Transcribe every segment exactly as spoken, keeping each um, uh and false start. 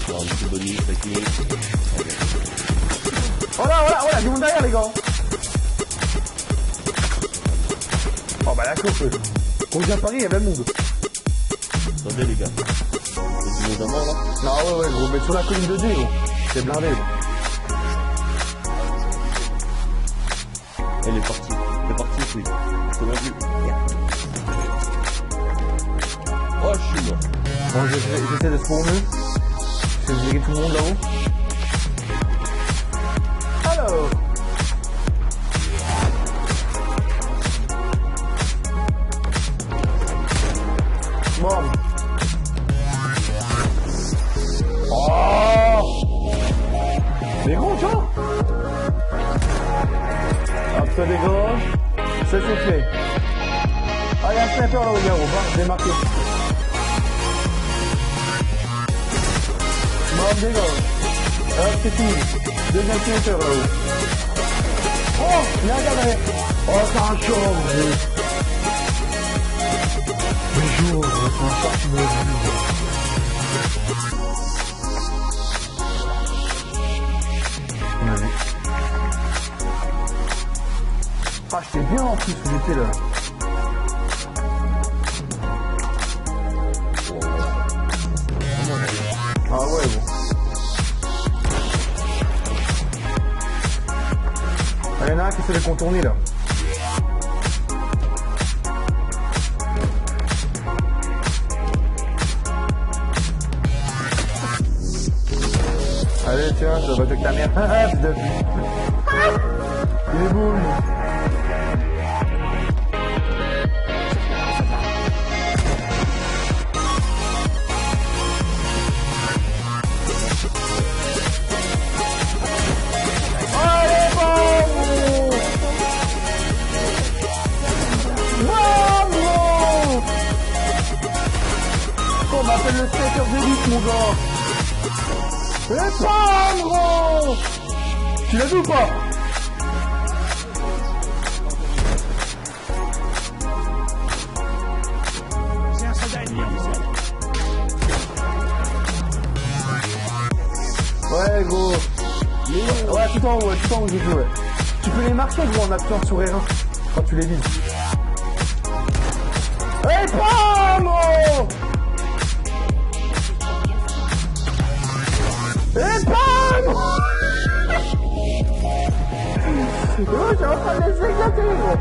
un petit bonus technique. Voilà, voilà, voilà, du monde derrière les gars. Oh bah d'accord, quand je viens à Paris, il y avait le monde. Attendez les gars. Il y a du monde à mort là. Non ouais ouais gros, mais sur la colline de D gros. C'est blindé gros. Elle est partie. Elle est partie oui. Je te l'ai vu. Oh je suis mort. Bon j'essaie de spawner. J'essaie de virer tout le monde là-haut. Alors bon. Oh mais gros tu vois. Hop ça dégage. Ça c'est fait. Ah il y a un sniper là-haut gars, on va démarquer. Bon dégage. Hop c'est fini. Deuxième sniper là-haut. Oh il y a un gars derrière. Oh c'est un chauve. Mais jour, c'est un char qui me l'a vu. On avait. Ah, j'étais bien en plus où j'étais là. Ah ouais, bon. Ah, il y en a un qui essaie de contourner là. Allez, tiens, je vais te ta mère. Ah, putain. Il est boum. Allez, bon. Bravo. On m'appelle le skater d'élite, mon gars. Et bam, gros. Tu l'as vu ou pas? C'est un soldat ennemi en mission. Ouais, gros. Ouais, tout en haut, ouais, tout en haut, j'ai joué. Tu peux les marquer, gros, en appuyant sur R un quand tu les vises. Et bam, gros. Et bam! Oh, j'ai en train de les éclater, gros!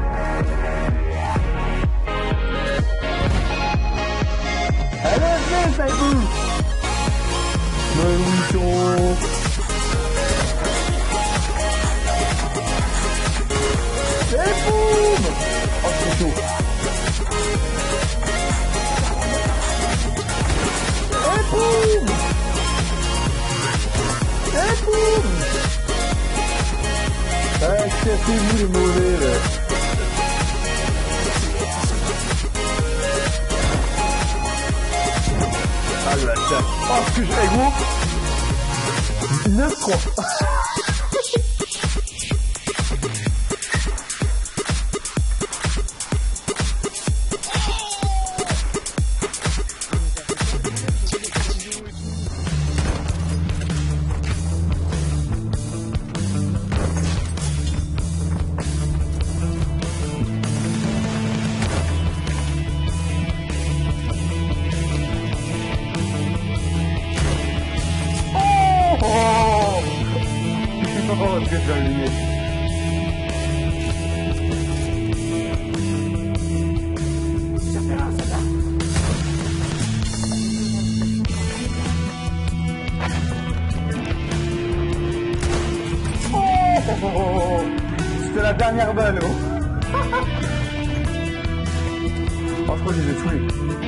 Allez, viens, ça y est! Mais oui, chaud! Et boum! Oh, c'est chaud! Et boum! Et boum! Ah, cassez-vous les mauvais, là! Ah, la chatte! Oh, ce que j'ai, gros! neuf trois! Oh, que joli! Ça fait un, ça va. Oh, oh, oh, oh. C'était la dernière balle, oh. Oh, je crois que je les ai tués.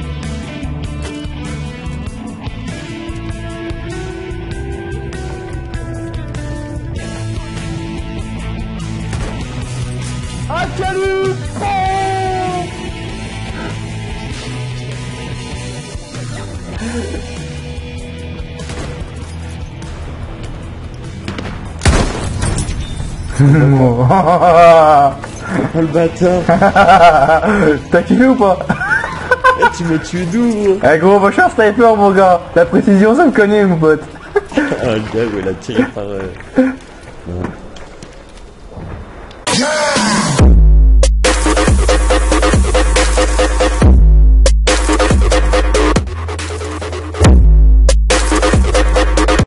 Ah, salut! Oh le bâtard. T'as kiffé ou pas? Eh, tu me tues d'où? Eh gros, moi je suis un sniper mon gars. La précision ça me connaît mon pote. Un gars où elle a tiré par... Euh... Non.